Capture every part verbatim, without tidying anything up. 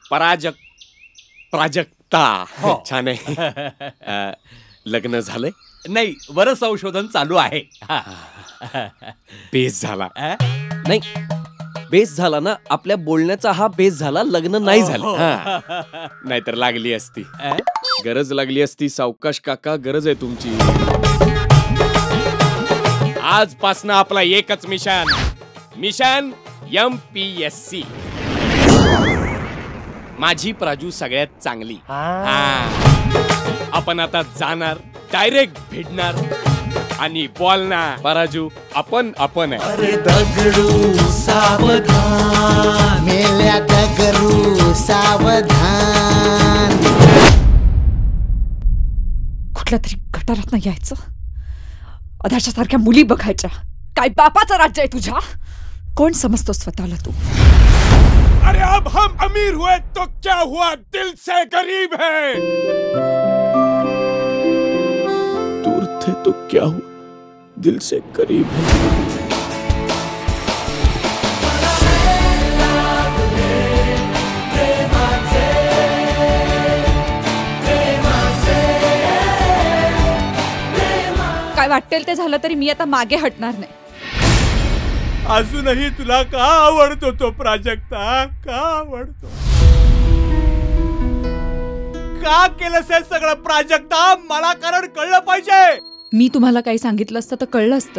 पराजक प्राजक्ता हो. छान आहे. लग्न झालंय? नाही, वर संशोधन चालू आहे. बेस झाला नाही, बेस झाला ना. आपल्या बोलण्याचा हा बेस झाला, लग्न नाही झालं. नाहीतर लागली असती, गरज लागली असती. सावकाश काका, गरज आहे तुमची. आजपासनं आपला एकच mission, mission M P S C. माझी प्राजू सगळ्यात चांगली. आपण आता जाणार, डायरेक्ट भेटणार आणि बोलणार. पराजू आपण आपण आहे. अरे दगडू सावधान, मेल्या दगडू सावधान. कुठल्या तरी गटारात नाही यायचं. अधाच्या सारख्या मुली बघायच्या. काय बापाचं राज्य आहे तुझ्या? कोण समजतो स्वतःला तू? अरे अब हम अमीर हुए तो क्या हुआ, दिल से गरीब है. दूर थे तो क्या हुआ, दिल से करीब है. काय वाटेल ते झालं तरी मी आता मागे हटणार नाही. अजूनही तुला का आवडतो तो प्राजक्ता? का आवडतो? का केलंस हे सगळं प्राजक्ता? मला कारण कळलं पाहिजे. मी तुम्हाला काही सांगितलं असतं तर कळलं असतं.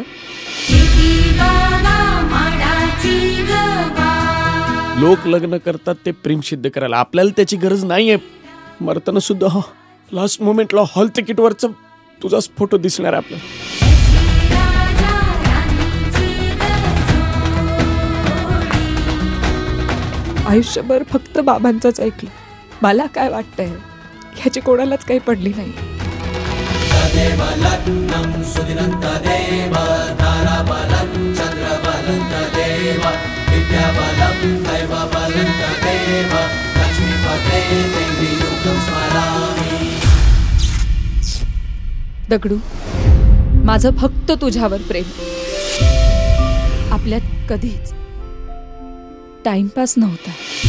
लोक लग्न करतात ते प्रेम सिद्ध करायला. आपल्याला त्याची गरज नाहीये. मरताना सुद्धा हा लास्ट मोमेंटला हॉल तिकीटवरचा तुझाच फोटो दिसणार आहे आपल्याला. आयुष्यभर फक्त बाबांचंच ऐकलं. मला काय वाटतंय ह्याची कोणालाच काही पडली नाही. दगडू, माझं फक्त तुझ्यावर प्रेम. आपल्यात कधीच टाइमपास नव्हता.